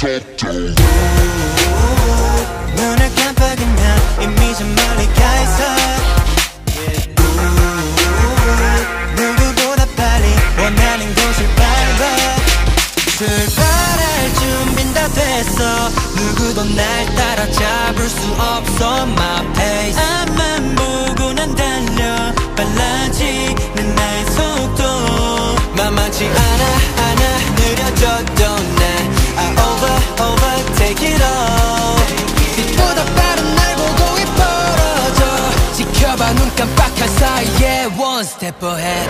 눈을 깜빡이면 이미 좀 멀리 가 있어. 누구보다 빨리 원하는 곳을 밟아. 출발할 준비는 다 됐어. 누구도 날 따라잡을 수 없어. My pace 앞만 보고 난 달려. 빨라지는 나의 속도 만만치 않아 느려져도 난 overtake it all. 빛보다 빠른 날 보고 이뻐져. 지켜봐 눈 깜빡한 사이에 one step ahead.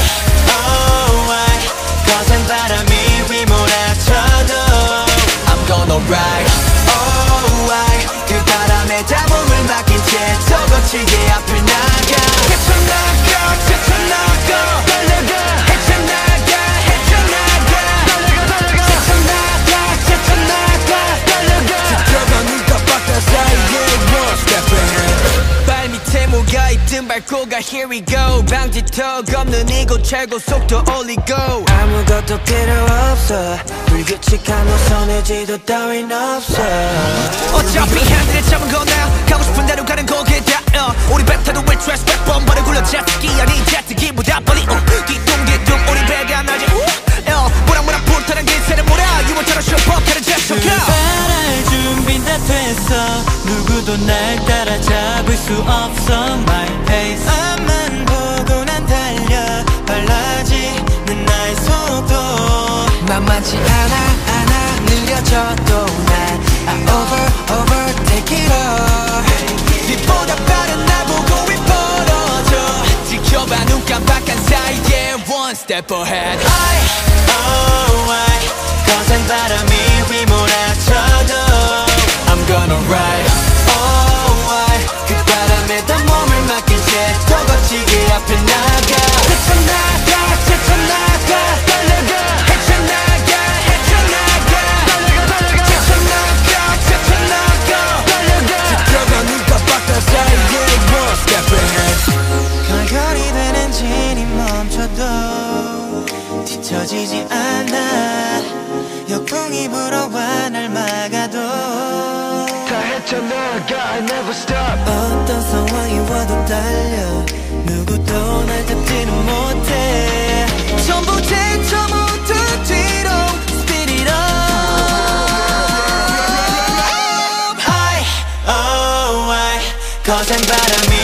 I 거센 바람이 휘몰아쳐도 I'm gonna ride. I 그 바람에 자몽을 맡긴 채 더 거칠게 앞을 나가. 헤쳐나가 달려가. 헤쳐나가 지켜봐 눈 깜빡한 사이에 one step ahead. 발밑에 뭐가 있든 밟고 가 here we go. 방지턱 없는 이곳 최고 속도 올리고. 아무것도 필요 없어. 불규칙한 노선에 지도 따윈 없어. 어차피 핸들에 잡은 거나 가고 싶은 대로 가는 거기다. 우리 배 타도 will trash back bomb 발을 굴려 제트기 아닌 제트기보다 빨리 뒤뚱뒤뚱 우리 배가 나지. 모락모락 불타는 기세를 몰아 유모차로 슈퍼카를 제쳐가. 출발할 준비는 다 됐어. 누구도 날 따라잡을 수 없어. My pace 앞만 보고 난 달려. 빨라지는 나의 속도 만만치 않아 느려져도 난 overtake it all. 빛보다 빠른 날 보고 이뻐져. 지켜봐 눈 깜빡한 사이에 one step ahead. I 거센 바람이 휘몰아쳐도 I'm gonna ride. I 그 바람에 다 몸을 맡긴 채 더 거칠게 앞에 나가. 헤쳐나가 달려가. 헤쳐나가 지켜봐 눈 깜빡한 사이에 one step ahead. 걸거리 된 엔진이 멈춰도 뒤처지지 않아. 역풍이 불어와 날 막아도 다 헤쳐나가 I never stop. 어떤 상황이 와도 달려. 누구도 날 잡지는 못해. 전부 제쳐 모두 뒤로 speed it up. I 거센 바람이